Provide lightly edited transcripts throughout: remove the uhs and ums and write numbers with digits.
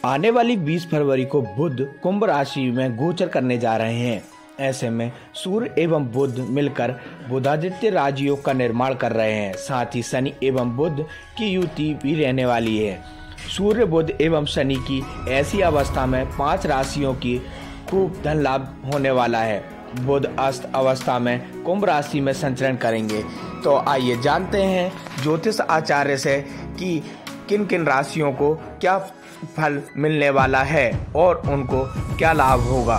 आने वाली 20 फरवरी को बुध कुंभ राशि में गोचर करने जा रहे हैं। ऐसे में सूर्य एवं बुध मिलकर बुधादित्य राजयोग का निर्माण कर रहे हैं। साथ ही शनि एवं बुध की युति भी रहने वाली है। सूर्य बुध एवं शनि की ऐसी अवस्था में 5 राशियों की खूब धन लाभ होने वाला है। बुध अस्त अवस्था में कुंभ राशि में संचरण करेंगे। तो आइए जानते हैं ज्योतिष आचार्य से कि किन किन राशियों को क्या फल मिलने वाला है और उनको क्या लाभ होगा।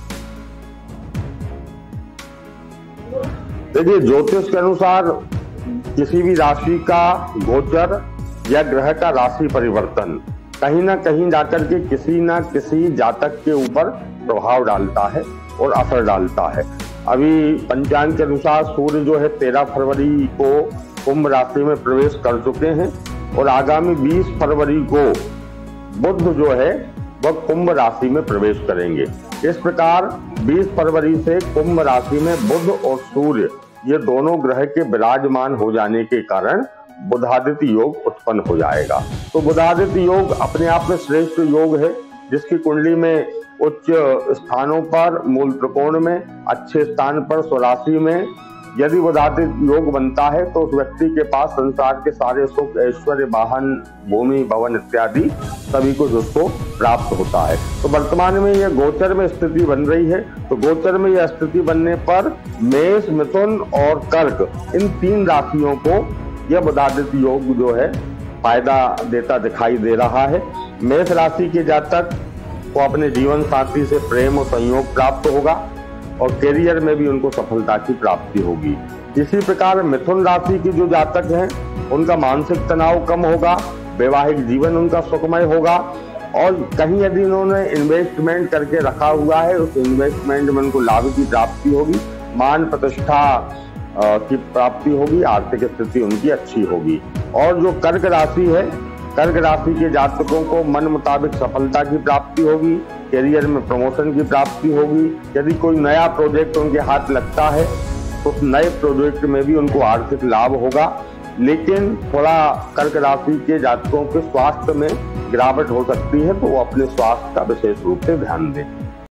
देखिए, ज्योतिष के अनुसार किसी भी राशि का गोचर या ग्रह का राशि परिवर्तन कहीं ना कहीं जाकर के किसी ना किसी जातक के ऊपर प्रभाव डालता है और असर डालता है। अभी पंचांग के अनुसार सूर्य जो है 13 फरवरी को कुंभ राशि में प्रवेश कर चुके हैं और आगामी 20 फरवरी को बुध जो है वह कुंभ राशि में प्रवेश करेंगे। इस प्रकार 20 फरवरी से कुंभ राशि में बुध और सूर्य ये दोनों ग्रह के विराजमान हो जाने के कारण बुधादित्य योग उत्पन्न हो जाएगा। तो बुधादित्य योग अपने आप में श्रेष्ठ योग है, जिसकी कुंडली में उच्च स्थानों पर, मूल त्रिकोण में, अच्छे स्थान पर, स्वराशि में यदि बुधादित्य योग बनता है तो उस व्यक्ति के पास संसार के सारे सुख, ऐश्वर्य, वाहन, भूमि, भवन इत्यादि सभी कुछ उसको प्राप्त होता है। तो वर्तमान में यह गोचर में स्थिति बन रही है। तो गोचर में यह स्थिति बनने पर मेष, मिथुन और कर्क इन 3 राशियों को यह बुधादित्य योग जो है फायदा देता दिखाई दे रहा है। मेष राशि के जातक को अपने जीवन साथी से प्रेम और संयोग प्राप्त होगा और करियर में भी उनको सफलता की प्राप्ति होगी। इसी प्रकार मिथुन राशि के जो जातक हैं उनका मानसिक तनाव कम होगा, वैवाहिक जीवन उनका सुखमय होगा और कहीं यदि उन्होंने इन्वेस्टमेंट करके रखा हुआ है उस इन्वेस्टमेंट में उनको लाभ की प्राप्ति होगी, मान प्रतिष्ठा की प्राप्ति होगी, आर्थिक स्थिति उनकी अच्छी होगी। और जो कर्क राशि है, कर्क राशि के जातकों को मन मुताबिक सफलता की प्राप्ति होगी, करियर में प्रमोशन की प्राप्ति होगी। यदि कोई नया प्रोजेक्ट उनके हाथ लगता है तो उस नए प्रोजेक्ट में भी उनको आर्थिक लाभ होगा। लेकिन थोड़ा कर्क राशि के जातकों के स्वास्थ्य में गिरावट हो सकती है, तो वो अपने स्वास्थ्य का विशेष रूप से ध्यान दें।